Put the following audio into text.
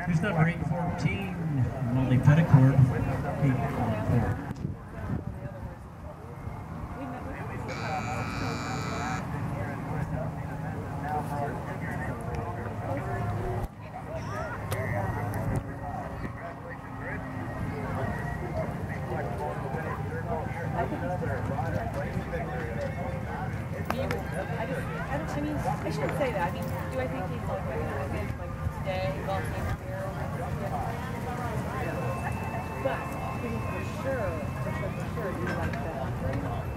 Who's number 814? Molly Peddicord. 814. I mean, I shouldn't say that. I mean, do I think he's like recognized today, golf game here? But for sure, he's like that.